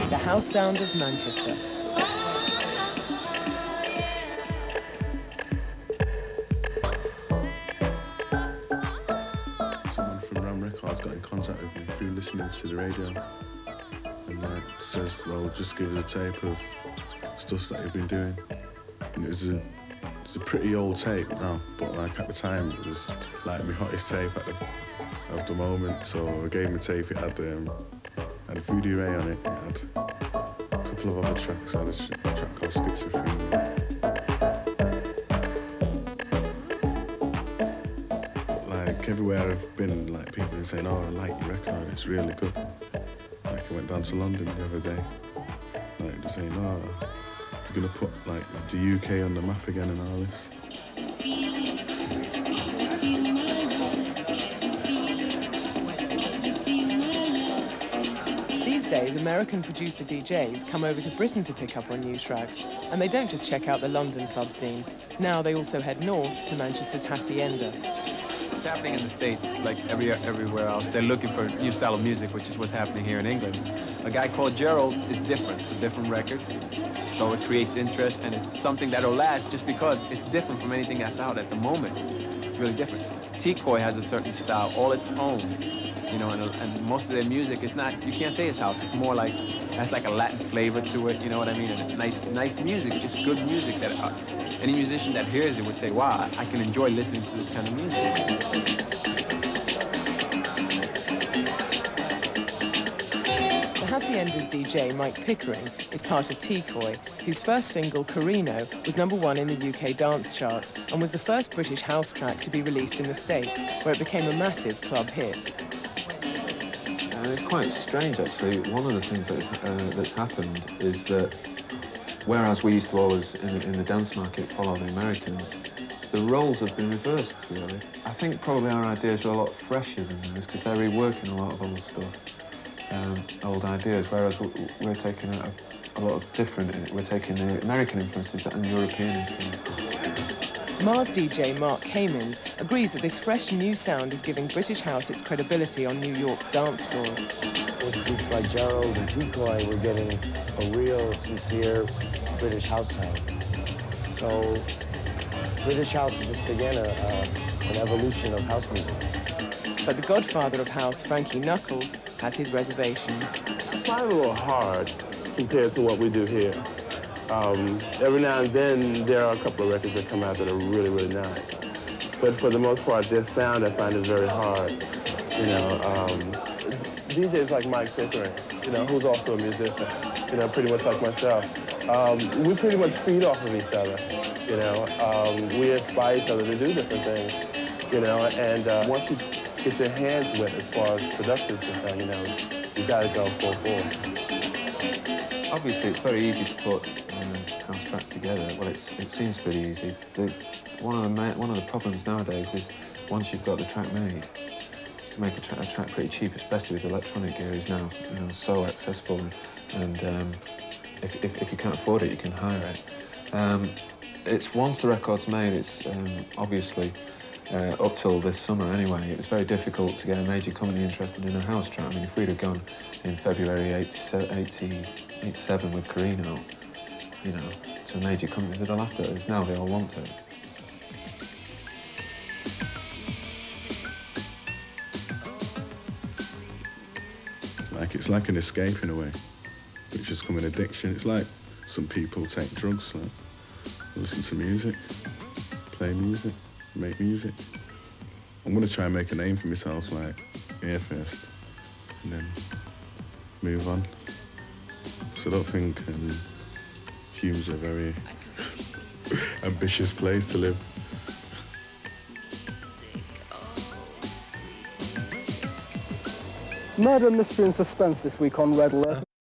the house sound of Manchester. Someone from Ram Records got in contact with me through listening to the radio and says, well, just give us a tape of stuff that you've been doing. And it's a pretty old tape now, but at the time it was my hottest tape of the moment. So I gave him a tape. It had Voodoo Ray on it. It had a couple of other tracks. I had a track called Schizophrenia. Everywhere I've been, people have been saying, oh, I like your record, it's really good. I went down to London the other day, they're saying, oh, you're gonna put the UK on the map again and all this. These days, American producer DJs come over to Britain to pick up on new tracks, and they don't just check out the London club scene. Now they also head north to Manchester's Hacienda. It's happening in the States, like everywhere else. They're looking for a new style of music, which is what's happening here in England. A guy called Gerald is different. It's a different record, so it creates interest, and it's something that'll last just because it's different from anything that's out at the moment. It's really different. T-Koi has a certain style, all its own, and most of their music is not, you can't say it's house, it's more has a Latin flavor to it, you know what I mean? And nice music, just good music that any musician that hears it would say, wow, I can enjoy listening to this kind of music. The Hacienda's DJ, Mike Pickering, is part of T-Koi, whose first single, Carino, was #1 in the UK dance charts and was the first British house track to be released in the States, where it became a massive club hit. It's quite strange, actually. One of the things that's happened is that whereas we used to always, in the dance market, follow the Americans, the roles have been reversed, really. I think probably our ideas are a lot fresher than theirs because they're reworking a lot of old stuff, old ideas, whereas we're taking out a lot of different, we're taking the American influences and European influences. Mars DJ Mark Kamins agrees that this fresh new sound is giving British house its credibility on New York's dance floors. With groups like Gerald and T-Koi, we're getting a real, sincere British house sound. So British house is just, again, an evolution of house music. But the godfather of house, Frankie Knuckles, has his reservations. I find it a little hard compared to what we do here. Every now and then, there are a couple of records that come out that are really, really nice. But for the most part, their sound, I find, is very hard. DJs like Mike Pickering, who's also a musician, pretty much like myself. We pretty much feed off of each other, We inspire each other to do different things, and once you get your hands wet as far as production is concerned, you got to go full force. Obviously, it's very easy to put house tracks together. Well, it seems pretty easy. One of the problems nowadays is once you've got the track made, to make a track pretty cheap, especially with electronic gear, is now so accessible. And if you can't afford it, you can hire it. It's once the record's made, it's obviously up till this summer anyway. It was very difficult to get a major company interested in a house track. I mean, if we'd have gone in February '87 with Carino, to a major company, they'd have laughed at us. Now they all want it. It's like an escape in a way, which has become an addiction. It's like some people take drugs, listen to music, play music, make music. I'm going to try and make a name for myself, here first, and then move on. So I don't think Hume's a very ambitious place to live. Murder, mystery and suspense this week on Red Alert.